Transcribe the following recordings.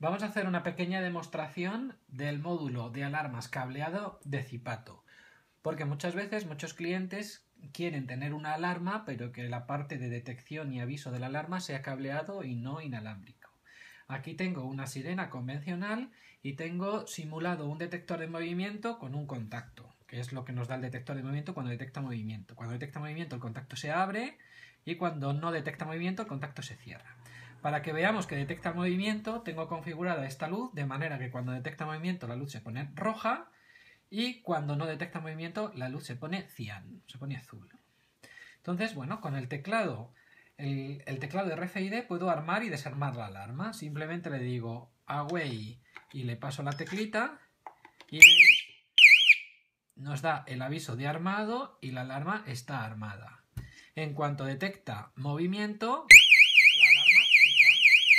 Vamos a hacer una pequeña demostración del módulo de alarmas cableado de Zipato, porque muchas veces muchos clientes quieren tener una alarma, pero que la parte de detección y aviso de la alarma sea cableado y no inalámbrico. Aquí tengo una sirena convencional y tengo simulado un detector de movimiento con un contacto, que es lo que nos da el detector de movimiento cuando detecta movimiento. Cuando detecta movimiento el contacto se abre y cuando no detecta movimiento el contacto se cierra. Para que veamos que detecta movimiento, tengo configurada esta luz de manera que cuando detecta movimiento la luz se pone roja y cuando no detecta movimiento la luz se pone cian, se pone azul. Entonces, bueno, con el teclado, el teclado RFID puedo armar y desarmar la alarma. Simplemente le digo away y le paso la teclita y veis, nos da el aviso de armado y la alarma está armada. En cuanto detecta movimiento, la alarma pita.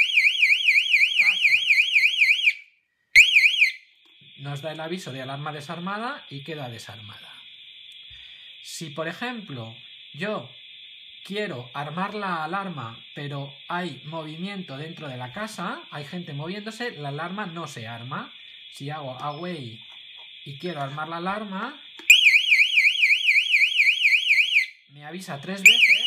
Nos da el aviso de alarma desarmada y queda desarmada. Si, por ejemplo, yo quiero armar la alarma, pero hay movimiento dentro de la casa, hay gente moviéndose, la alarma no se arma. Si hago away y quiero armar la alarma, me avisa 3 veces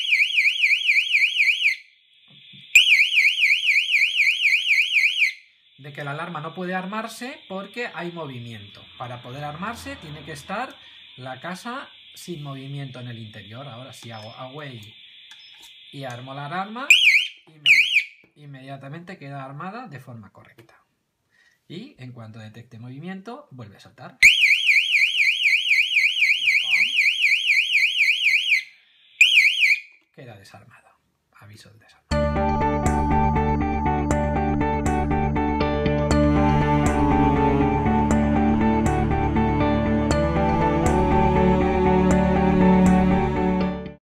de que la alarma no puede armarse porque hay movimiento. Para poder armarse tiene que estar la casa sin movimiento en el interior. Ahora si hago away y armo la alarma, inmediatamente queda armada de forma correcta. Y en cuanto detecte movimiento, vuelve a saltar. Queda desarmada. Aviso de desarme.